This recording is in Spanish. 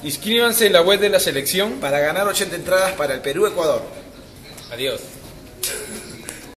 Inscríbanse en la web de la selección. para ganar 80 entradas para el Perú-Ecuador. Adiós.